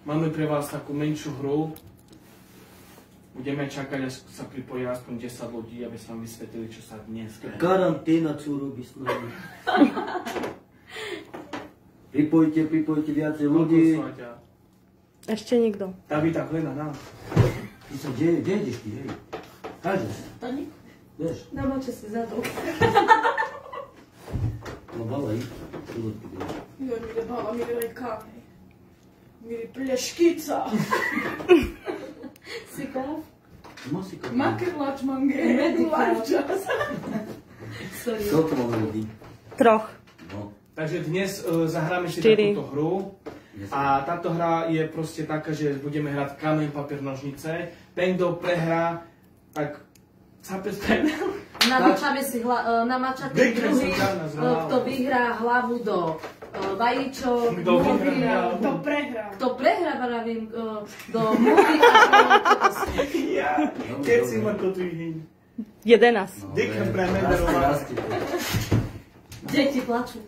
Máme pre vás takú menšiu hru. Budeme čakať, až sa pripojí aspoň 10 ľudí, aby sa vám vysvetlili, čo sa dnes deje. Karanténa, čo robí s nami. Pripojte viacej ľudí. Ešte nikto. Davida, Glena, na. Kde ideš ty, hej? Kažeš? Tani? Vieš? Namače si zadol. No balaj. Joj, mi baba, mi gre kamej. Mi pleškica. Sikav? Masika. Makrlač mange. Medlačas. Koľko máme ľudí? 3. No. Takže dnes zahráme si takúto hru. A táto hra je proste taká, že budeme hrať kameň, papier, nožnice. Ten, kto prehrá, tak sa predstavíme. Namačame si namačať ten druhý, kto vyhrá hlavu do vajíčok, kto prehrá, vravím, do múky a do Keď si ma kotují. 11. Dikne premenderová. Deti plačú.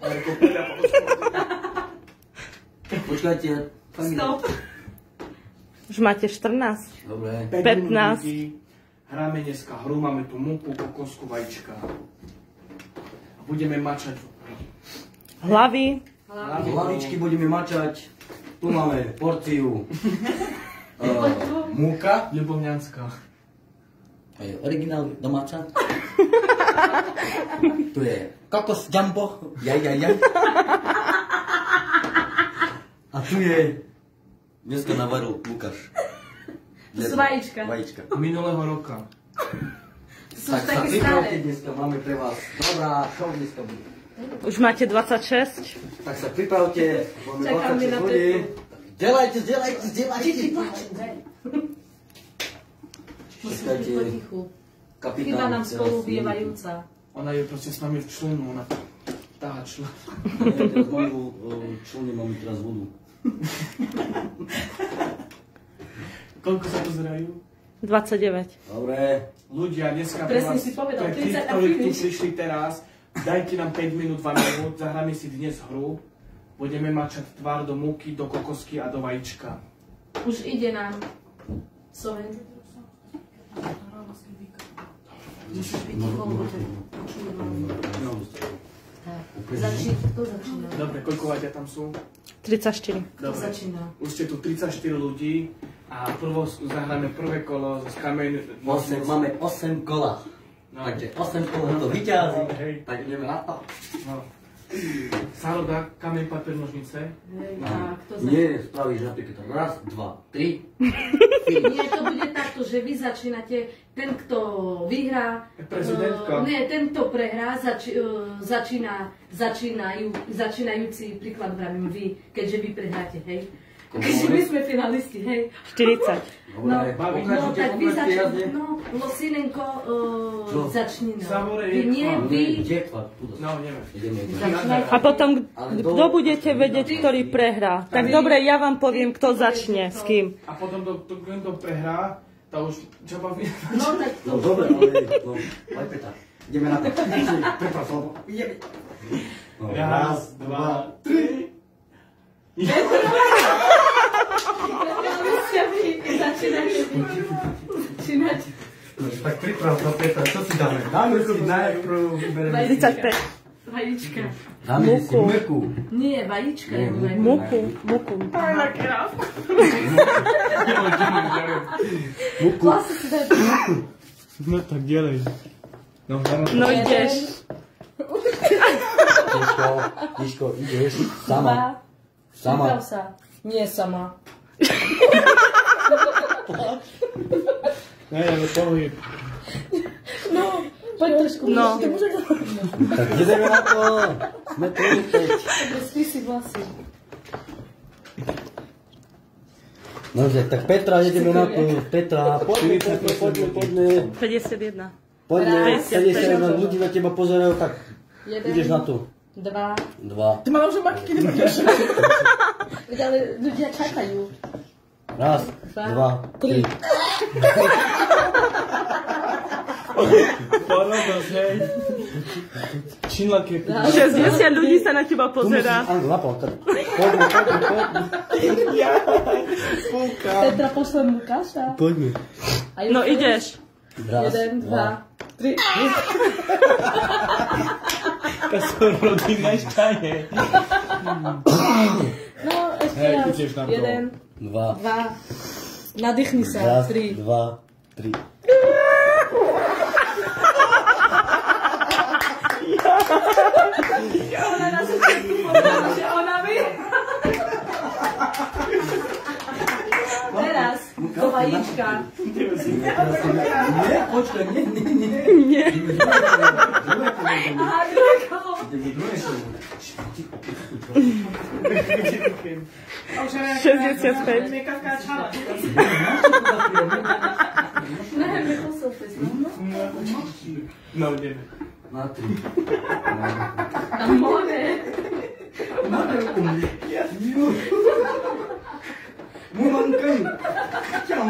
Počkajte. Stop. Už máte 14. Dobre. 15. Hráme dneska hru, máme tu múku, kokosku, vajíčka. A budeme mačať Hlavy. Hlavičky budeme mačať. Tu máme porciu. Múka. Ľubovňanská. Originál domáča. Tu je kokos jumbo. Jaj. A tu je dneska navaril Lukáš. To sú vajíčka. Minulého roka. Sú Tak sa také pripravte, staré. dneska máme pre vás dobrá show dneska bude. Už máte 26. Tak sa pripravte, máme Čakám mi 26 na ľudí. Delajte. Deti plačú. Musíme byť potichu. Chyba nám spolu vievajúca. Ona je proste s nami v člunu, ona táha člen. Teraz moju člne máme teraz vodu. Koľko sa pozerajú? 29. Dobre. Ľudia, dneska pre Presne vás, si povedal, pre tých, 30 a ktorí tu finish. prišli teraz, dajte nám 5 minút, 2 minút, zahráme si dnes hru. Budeme mačať tvár do múky, do kokosky a do vajíčka. Už ide nám. Soven. Musíš byť ticho, lebo to počúvam. Kto začína? Dobre, koľko vaďa tam sú? 34. Kto začína? Už ste tu 34 ľudí a prvo zahráme prvé kolo z kameň. Máme 8 kola. No. Takže 8 kol to vyťazí. Hej. Tak ideme na to. No. Saro dá kameň, papier, nožnice. A kto začína? Nie, spravíš napríklad raz, 2, 3. Nie, to bude takto, že vy začínate, ten, kto vyhrá, Prezidentka. nie, ten, kto prehrá, začínajúci príklad vravím vy, keďže vy prehráte, hej. Keďže my sme finalisti, hej. 40. Dobre, No, tak vy začínate, no, Sinenko začni, no. Vy nie, vy, No, neviem. A potom, kto budete vedieť, ktorý prehrá? Tak dobre, ja vám poviem, kto začne, s kým. A potom, kto prehrá, to už čo baví. no, tak to No dobre, ale aj Peťa. Ideme na to. Priprav sa, lebo ideme. Raz, dva, tri. začínate. Tak priprav sa, Peťa, čo si dáme? Dáme si najprv, vybereme 35. Vajíčka. Dáme si mrku. Nie, vajíčka. Múku. Klasy si daj. No tak ďalej. No ideš. Tiško, ideš sama. Priprav sa. Nie sama. Ne, pohyb. No, poď trošku. No. Tak ideme na to. Sme tu teď. Dobre, spí si vlasy. No, tak Petra, ideme na to. Petra, poďme. 51. Poďme, 51 ľudí na teba pozerajú, tak ideš na to. 2. 2. Ty ma už maky nebudeš. Ale ľudia čakajú. Raz, 2, 3. Porodos, hej. Činla keď... 60 ľudí sa na teba pozerá. Áno, napol. Poďme. Petra, pošlem Lukáša. Poďme. No ideš. 1, 2, 3. To sú rodinné šťanie. No, ešte Hej, raz. ideš na to. 1, 2. 2. Nadýchni sa. Raz, 3. 2, 3. Ona na začiatku povedala, že ona vie. Teraz, do vajíčka. Nie, počkaj, nie. Nie. Aha, druhé kolo. Už 65. Mekaká čala. Ne, Michal jsou No, ideme. Na 3. Na more. Mumankan. Čau.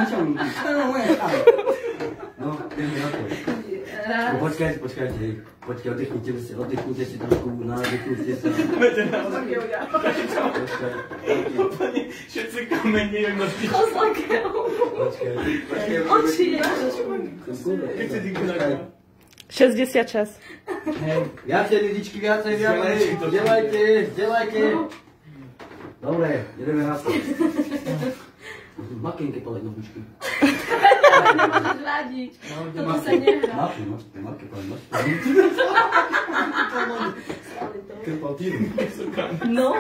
No, ideme na to. Raz. Počkajte, oddychnite si trošku, nadýchnite sa. Počkaj. Všetci kamenejú na tých. Počkaj. Oči. Keď si ty kúľa. 66. Viacej, lidičky, viacej. Delajte. Dobre, ideme na to. Makienke pole nožičky. Hľadiť. Toto sa nehrá. Makie pole nožičky. Keď paltínu. No.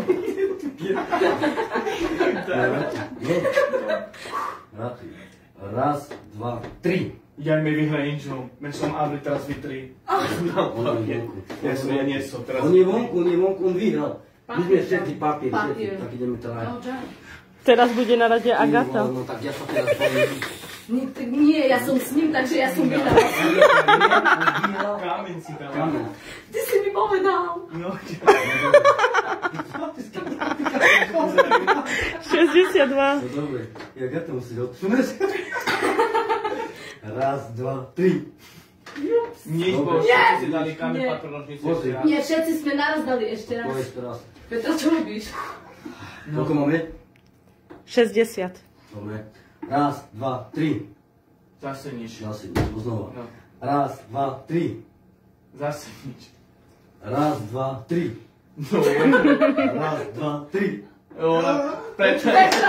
Ráty. Raz, dva, tri. Ja mi vyhraj inčom. Men som Avri, teraz vy tri. Ja nie som teraz. On je vonku, on vyhral. My sme všetci papier, tak ideme teda. Teraz bude na rade Agata. No tak ja sa teraz poviem. Nie, ja som s ním, takže ja som vyhrala. Kámen si tam. Kamen. Ty si mi povedal. No, 62. No dobre, jak ja to musíš odsunúť. Raz, dva, tri. nič bol, všetci si dali kámen patronožnicu ešte raz. Nie, všetci sme naraz dali ešte raz. Povedz teraz. Petra, čo robíš? Koľko máme? 60. Dobre. Raz, dva, tri. Zase nič. Zase, znova. No. Raz, dva, tri. Zase nič. Raz, dva, tri. No, Raz, dva, tri. ona Petra.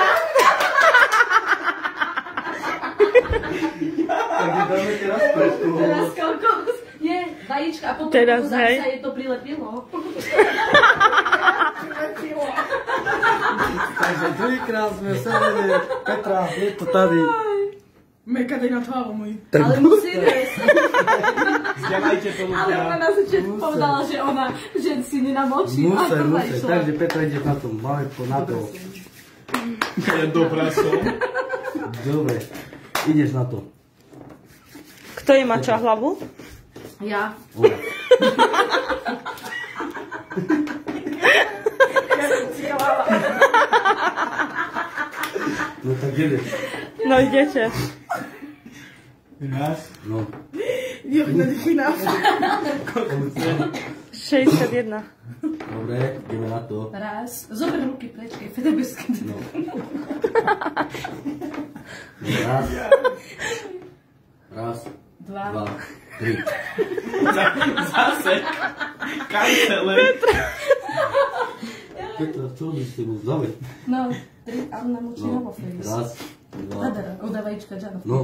Takže dáme teraz prešku. Teraz koľko? Nie, vajíčka a potom Teraz, sa hej. je to prilepilo. Takže druhýkrát sme sa vedeli. Petra, je to tady. Meka, dej na to hlavu môj. Ale musíme. Zdieľajte to Ale ona ľudia. na začiatku povedala, že si nenamočí. Musel. Takže Petra ide na to. Máme to na to. Ja dobrá som. Dobre. Ideš na to. Kto je mača hlavu? Ja. Dobre. No tak ideš. No idete. Raz. No. Jo, nadýchni nás. 61. Dobre, ideme na to. Raz. Zober ruky preč, keď Fede bez No. Raz. Raz. Dva. Dva. Tri. Zase. Kancele. Petra, čo by ste mu zdali? No, tri. A ona močí No. hlavu, Fede. Raz. Dva. Nadara, oda vajíčka, Džana. No.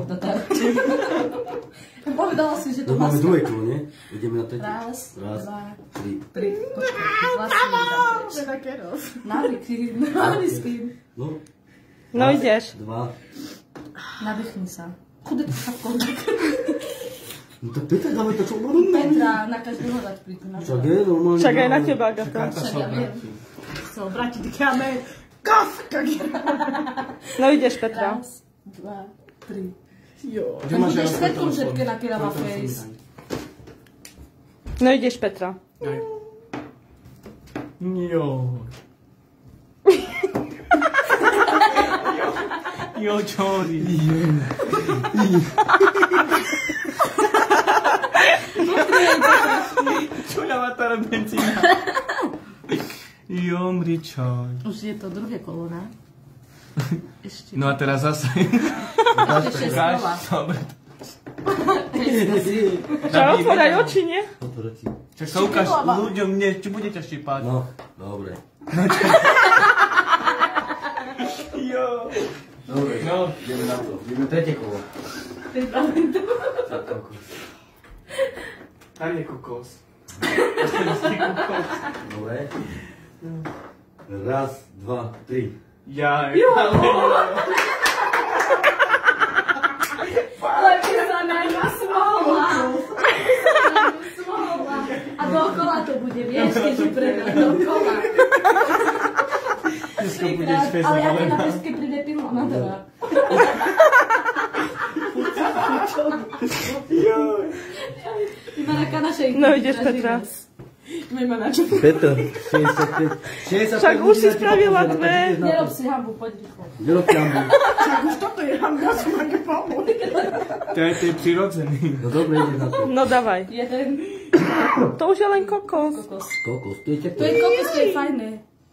Povedala si, že to No máme vlastne. druhé kolo, nie? Ideme na tretí. Raz, Raz. dva, Tri. tri. Počkaj, vlastne dám preč. To je také roz. Navyk s kým. No. No ideš. Dva. Nadýchni sa. Chudé to sa kontakt. No tak Petra, dáme to čo budú. Petra, na každého dať prítu. Však je normálne. Však aj na teba, Agata. Však ja viem. Chcel vrátiť kamen. Kaf, kak. No ideš, Petra. Raz, dva, tri. Jo. A budeš svetkom všetké nakýrava face. No ideš, Petra. Jo. Jo, čori. benzína. Jomričaj. Už je to druhé kolo, ne? Ešte. No a teraz zase. Ešte 6 kola. Dobre. Čo, otváraj oči, nie? Čak sa ukáž ľuďom, či bude ťa štípať. No, dobre. Jo. Dobre, No. ideme na to. Ideme tretie kolo. Tam je kokos. Dobre. Raz, dva, tri. Jaj. Ale ty sa najma smola. A dookola to bude, vieš, keď ti prehľad dookola. Dneska budeš Ale ja fezovalená. na peske príde pilo na teda. Iba na kanašej. No ideš, Petra. Nemá na čo. Petr, 65. Však už si spravila dve. Nerob si hambu, poď rýchlo. Nerob si hambu. Však už toto je hamba, som ani pomôcť. To je ty prirodzený. No dobre, ideš na to. No dávaj. Jeden To už je len kokos. kokos. Kokos, to je To teplo. je kokos, to je fajné.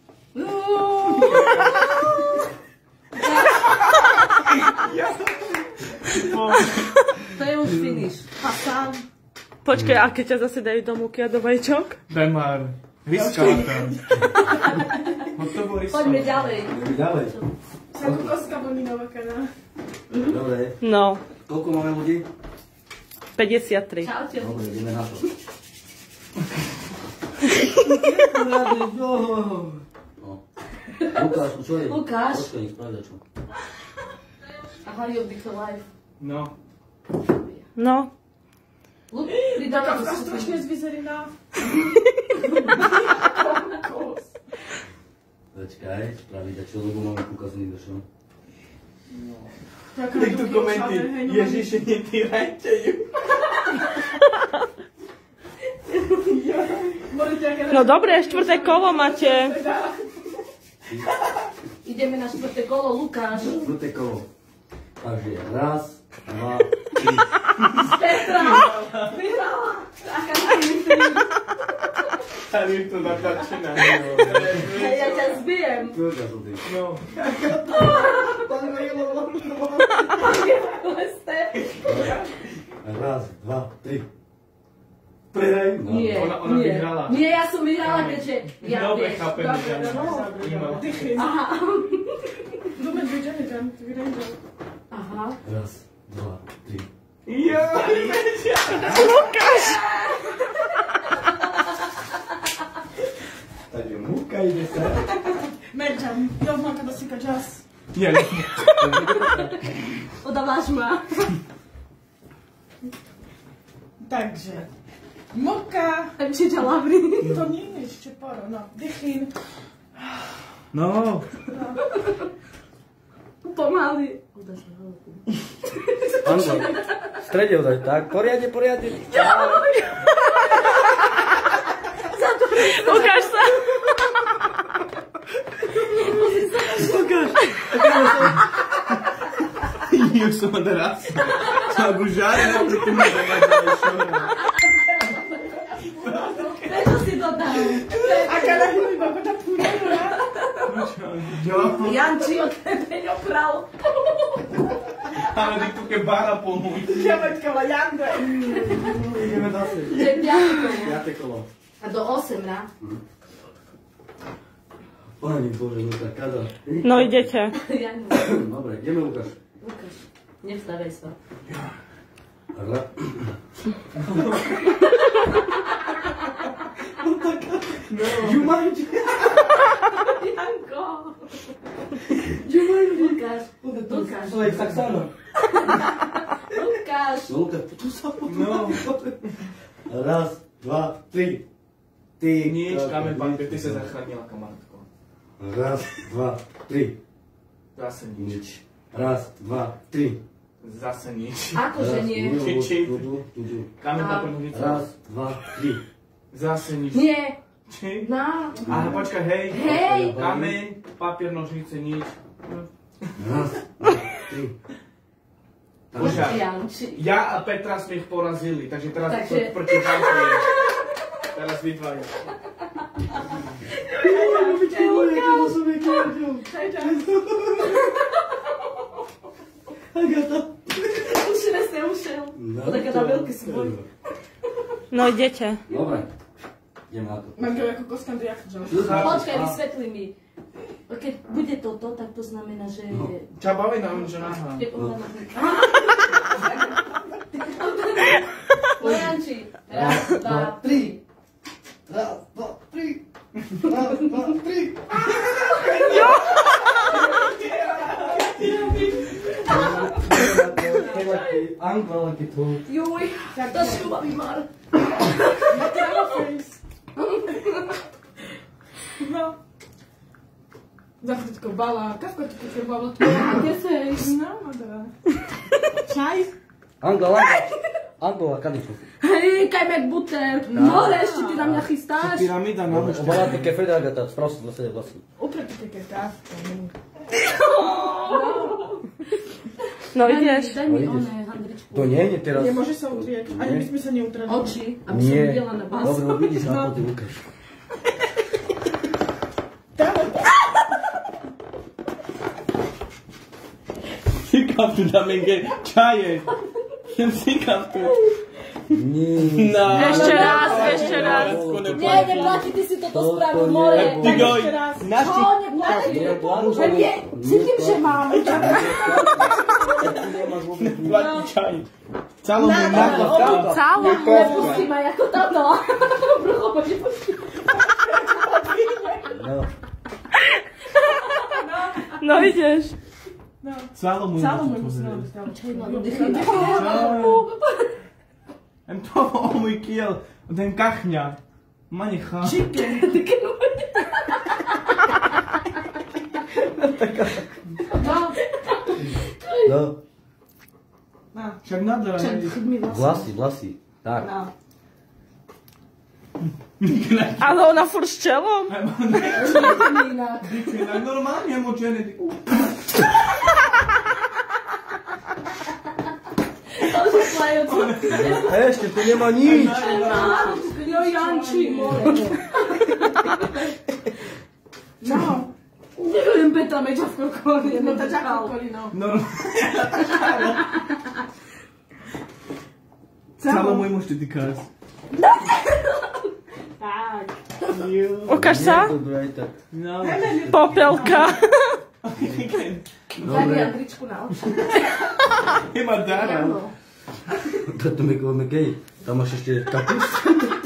To je už finish. Hasan. Počkaj, a keď ťa zase dajú do múky a do vajíčok? Demar. Ryskáta. Hotovo ryskáta. Poďme ďalej. Ideme ďalej. Sa koska Boninová kana. Dobre. No, Koľko máme ľudí? 53. Čaute. Dobre, ideme na to. No. Lukáš, čo je? Lukáš. Počkaj, nech spraví čo. A Harry obvykle live. No. No, Taká Pridáva to strašne zvyzerina. Počkaj, spraví čo, lebo máme kúkazný došlo. Taká Tak tu komenty. Ježiši, netýrajte ju. no dobre, štvrté kolo máte. Ideme na štvrté kolo, Lukáš. Štvrté kolo. Takže raz, dva, tri. Petra! Vyhrala! Aká najmyslí? Tady to natáčená. Ja ťa zbijem. Koľka to ty? No. Raz, dva, tri. Prehraj. No. Nie, Ona nie. vyhrala. Nie, ja som vyhrala, keďže ja Dobre, vieš. chápem, Dobre, že no. Aha. Aha. Dobre, vyjdziemy tam, wygrężą. Aha. Raz, dva, tri. Ja, Takže múka ide sa. Merczam, ja mam kada sika jazz. Nie, Odávaš ma. Także. Muka. Či ťa lavri. To nie jest jeszcze pora, no. Dychin. no. Pomaly. Odáš ma veľkú. Ando, v strede udať, tak? Poriadne, poriadne. Ukáž sa. Io sono da razza. Sa gužare na to kuma da ma da šora. Prečo si to dal? A kada chyba, kada půjde, Janči od tebe opral. Ale ty tu ke bara pomôj. ja matka Lajanda. Ideme zase. Je piaté kolo. Piate kolo. A do 8, na? Pane Bože, Lukáš, kada? No idete. Ja neviem. Dobre, ideme Lukáš. Lukáš, nevstavaj sa. Jumanji. Janko. Lukáš. Lukáš. To je tak samo. Lukáš. No Lukáš, tu sa No. Raz, dva, tri. Ty. Nič, kamen papier, ty sa zachránila, kamarátko. Raz, dva, tri. Zase nič. Nič. Raz, dva, tri. Zase nič. Akože nie. Či. Tu. Kamen papier, nožnice. Raz, dva, tri. Zase nič. Nie. Či? Na. Ale počkaj, hej. Hej. Kameň, papier, nožnice, nič. Raz, dva, tri. Počkaj. Janči. Ja a Petra sme ich porazili, takže teraz Takže- proti vám to je. Teraz vy dvaja. Už neušiel. Taká na veľký svoj. No idete. Dobre. Ideme na to. Mám to ako kostkám to jak žal. Počkaj, vysvetli mi. Keď bude toto, tak to znamená, že... Čo baví nám, že náha? Janči, raz, dva, tri. Raz, dva, tri. Raz, dva, tri. Angolky tu. Juj, to šľubavý mar. No. Завтра бала. Как ты бала? Kde seš? No, madara. Čaj? Angola, kade sú? Hej, kajmek buter. More, ešte ty na mňa chystáš? Pyramída na nožke. Ovala také fedagata, sprosto zase vlastne. Утро ты какая-то. No ideš. Daj mi one, handričku. To nie je teraz. Nie môže sa utrieť. Ani by sme sa neutrali. Oči, aby som videla na vás. Dobre, uvidíš na to, ty ukáž. Sikam tu na menge čaje. Sikam tu. Nie. No. Ešte raz, ešte raz. Nie, neplatí, ty si toto spravil, more. Ty goj, naši... Čo, neplatí? Nie, cítim, že mám. Platí čaj. Celom je nagla. Celú. Nepustí ma ako táto. Brucho, poďme pustí. No ideš. Celom je Celom nagla. Čaj, mám oddychať. En to o môj kiel. Ten kachňa. Ma nechá. No. Však nadal. Vlasy. Tak. Ale ona furt s čelom? Tak normálne močené. Ešte, tu nemá nič. Jo, Janči, more. No. Neviem, Petra meča v kokolí. No to čakal kolino. Celom môj muž ty kás. Tak. Ukáž sa. Dobre, aj tak. No. Popelka. Daj mi handričku na oči. Ima Dara. Toto mi kovíme kej. Tam máš ešte kapustu.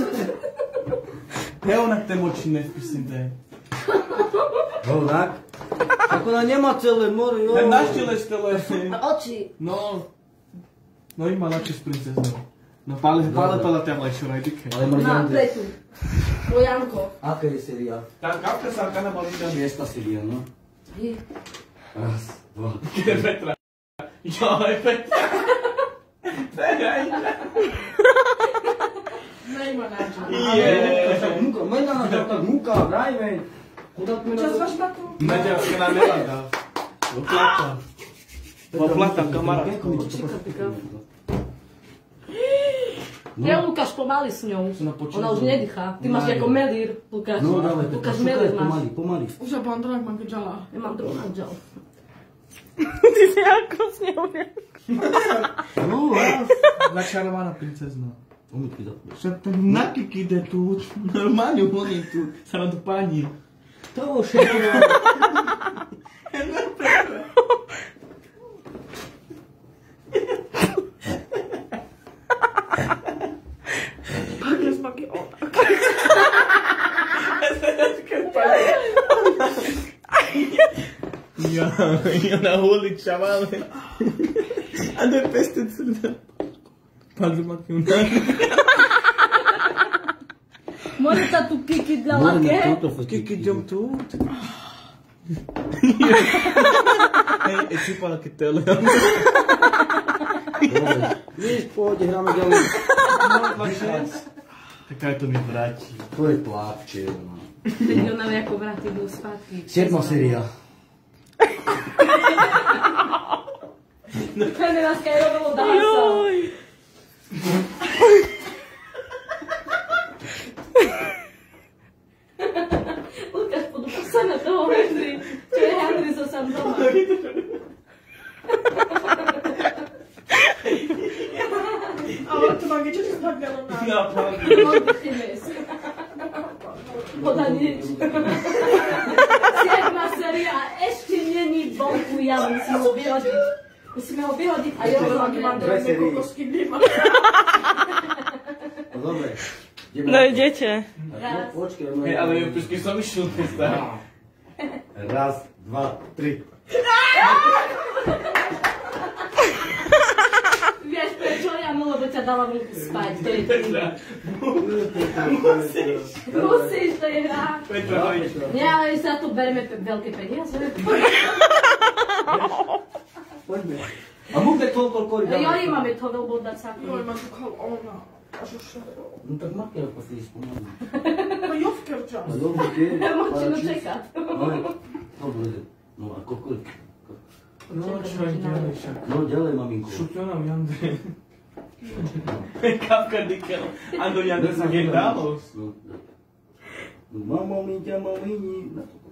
Evo na te moči nevpísim daj. Hovnak. Tak ona nemá celé more, jo. Ten naštile stele. Oči. No. No ima lakše s princeznou. No pale te vlečo, rajdike. Ale máš Na Janko. pletu. Bojanko. Aká je séria? Tam kapka sa kana balinda. Šiesta séria, no. Raz, dva. Kde Petra? Joj, Petra. Nejma náčo. Muka, mena, tak muka, vrajme. Čas vaš matu? Maďarska nám nevadá. Oplata, kamarátku. Ja, Lukáš, pomaly s ňou. Ona už nedýchá. Ty máš ako melír, Lukáš. No, dávaj, Lukáš, melír máš. pomaly. Už ja mám druhá mám keďala. Ja mám druhú manžel. Ty si ako s ňou. No, raz. Začarovaná princezna. Umytky zapneš. Však ten nakik ide tu. Normálne honí tu. Sa na to páni. To všetko. Ja na huli, čavale. A to je peste crda. Pažu maki u nas. Може са tu kiki dla lake? Kiki idem tu. Hej, ekipa la kitele. Víš, pôjde, hráme ďalej. Taká to mi vráti. To je pláče. Teď ona ako vráti do spátky. 7. séria. Treneráska je robilo dása. Ale to mám viete, čo sa tak na... Na pán. Podanie. 7. séria a ešte není vonku, ja musím ho vyhodiť. Musíme ho vyhodiť a ja ho mám Dve série. No dobre. No idete. Raz. Počkaj, Hej, ale ju počkej som išiel testa. Raz, dva, tri. Vieš prečo? Ja lebo ťa dávam spať. To je tým. Musíš, to je hra. Petra, hoj. Nie, ale sa tu bereme veľké peniaze. Poďme. A môžeme toľko koriť. Jo, máme to veľmi dať sa. Joj, mám takého ona. Až už No tak makiel posíš pomalu. No jovker čas. No dobre, ty. Musíme čekať. Dobre. No a koľko? No čo je ďalej však? No ďalej, maminko. Šupňo nám Jandre. Kapka dikel. Ando Jandre sa gendalo. Mamo, miťa, mamini.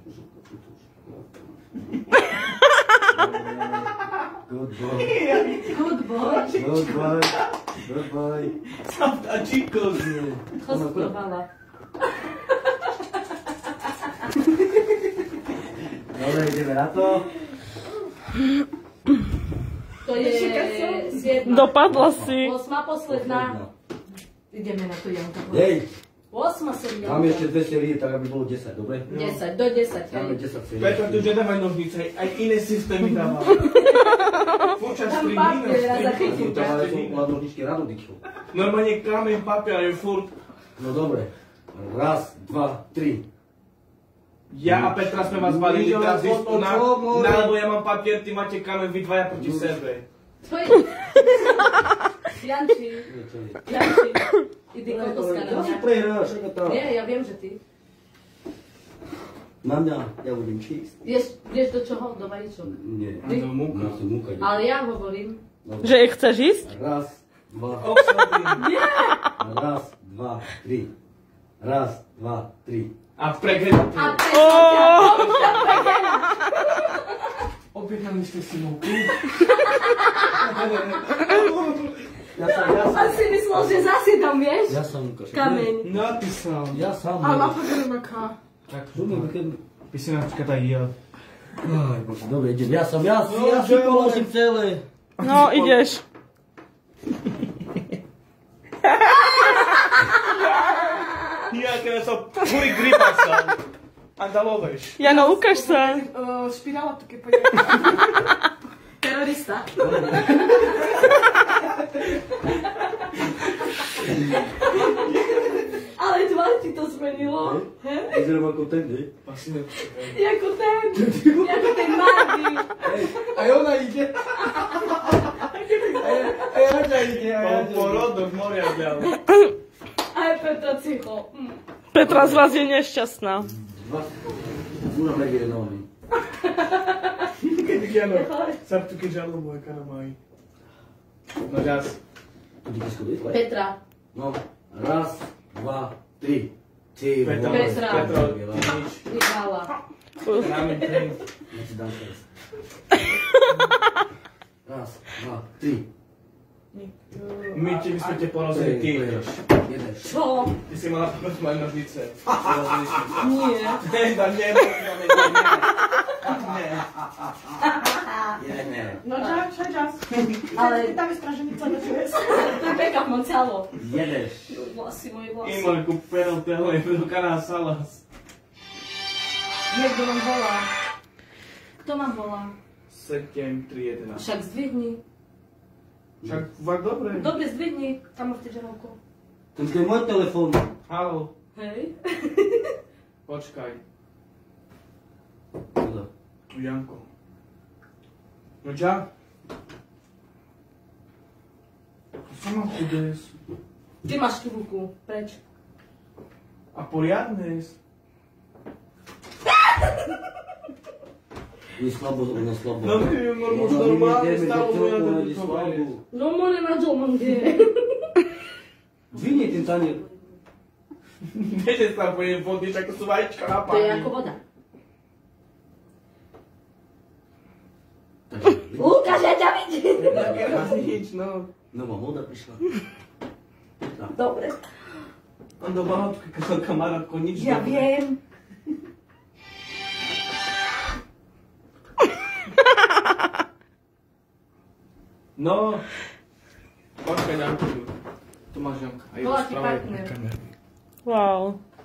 Good boy. Good boy. Good boy. Good boy. Savta chicos. Hospodovala. Dobre, ideme na to. To je 7. Dopadla si. 8. posledná. Ideme na to, Janka. Hej, 8. séria. máme ešte 2 série, tak aby bolo 10, dobre? 10, do 10. Máme hej. 10 série. Petra, tu už nedávaj nožnice, aj iné systémy dáva. Počas Tam streamu, papier, ja zachytím. To ale som kladnotičky rado dýchol. normálne kameň, papier je furt. No dobre. Raz, dva, tri. Ja a Petra sme vás balili Nič, teraz ale na, čo, lebo ja mám papier, ty máte kameň, vy dvaja proti sebe. To je... Janči, Janči, idi kokoska na Ja si mňa. prehráš, ako to. Nie, ja viem, že ty. Mňa, ja budem čísť. Vieš do čoho? Do vajíčok. Nie. Ty? Do múka. No, som múka. Ale ja hovorím. Že chceš ísť? Raz, dva, Oxford. raz, dva, tri. Raz, dva, tri. A pregredate. A prečo Objednali ste si múku. Ja som, On si myslel, že zase tam, vieš? ja som Lukáš. Kameň. Napísal. Ja sám. A na poďme K. Tak, Rozumiem, keď... by si napríklad aj ja. Aj, bože, dobre, idem. Ja No, si položím celé. No, ideš. Ja, keď som huri gripa sa. Andaloveš. Jano, ukáž sa. Špirála tu keď pôjde. Terorista. Ale tvár ti to zmenilo. Vyzerám ako ten, ne? Jako ten Mardy. Aj ona ide. Aj ona ide. Po rodoch moria ďalej. Aj Petra Cicho. Petra z vás je nešťastná. Una megérenolni. Keď Jano, sa tu keď žalobu, aká maj. No raz. Tudíte skúdiť? Petra. No, raz, dva, tri. Ty Petra. vole. Petra. Petra. Nič. Vyhrala. Ramen ten. Ja ti dám teraz. Raz, dva, tri. My ti by sme te porozili, ty ideš. Jedeš. Čo? Ty si mala povedať moje nožnice. Nie. Da nie, Nie. No čas. Ale- Tam je straženica na čes. To je Beka Moncalo. Jedeš. Vlasy, moje vlasy. Imolku, pero telo je do kanál Salas. Niekto vám volá. Kto ma volá? 7, 3, 11. Však zdvihni. Však fakt dobre. Dobre, zdvihni. Tam máte žarovku. To je môj telefon. Haló, Hej. počkaj. Kto? Janko. No ča? Co mám chudes? Ty máš tú ruku. Preč? A poriadne. Je slabo, ona slabo. No ty, už normálne stalo moja to No more na džomange. Dvihni ten tanier. Viete sa pojem vody, tak to sú vajíčka na To je páni. ako voda. Takže Lukáš, ja ťa vidím. Nič, no. Nová moda prišla. Dobre. On do bahotky, kamarátko, nič. Ja dobre. viem. No. Počkaj, dám ti. Tu máš Janka. A Bola ti partner. Wow.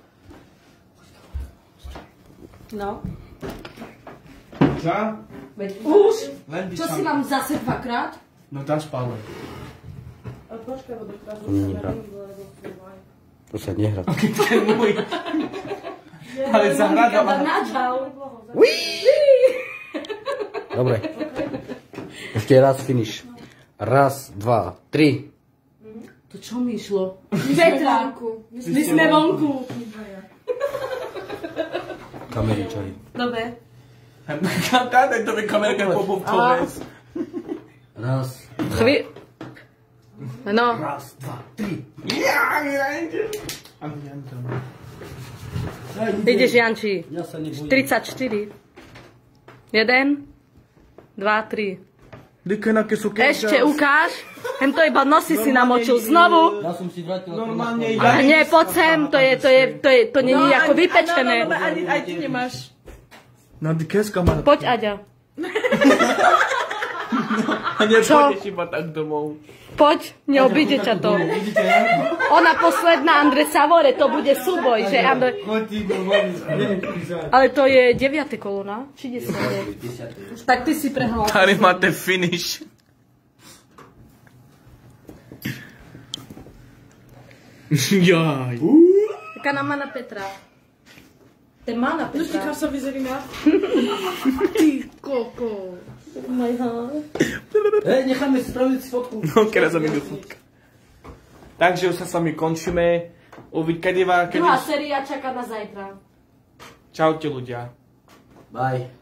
No. Čo? Už? Len by Čo som... si mám zase dvakrát? No dáš Pavle. To nie je hra. To sa nehrá. To je môj. Ale zahrada Monika ma... dá načal. Dobre. Ešte raz finish. Raz, dva, tri. To čo mi išlo? Petra. My sme vonku. Kameričari. Dobre. Daj to mi kamerka po vec. Raz, No. raz, dva, tri. Ideš, Janči. Ja sa nebojím. 34. 1, 2, 3. Ešte ukáž. Hento iba nosy si namočil znovu. Ja som si vrátil. Normálne A nie, poď sem, to není ako vypečené. Aj ty nemáš. No, ty kes kamarát. Poď, Aďa. A nepôjdeš iba tak domov. Poď, neobíde ťa to. Ona posledná, Andre Savore, to bude súboj, že Andre... Ale to je 9. kolo, no? Či 10. Tak ty si prehral. Tady máte finish. Jaj. Taká na Mana Petra. Ten má na Počkej, Petra. kam sa vyzerím ja? Ty koko. Necháme si spraviť fotku. No, keď sa mi do fotka. Takže už sa s vami končíme. Druhá séria čaká na zajtra. Čaute ľudia. Bye.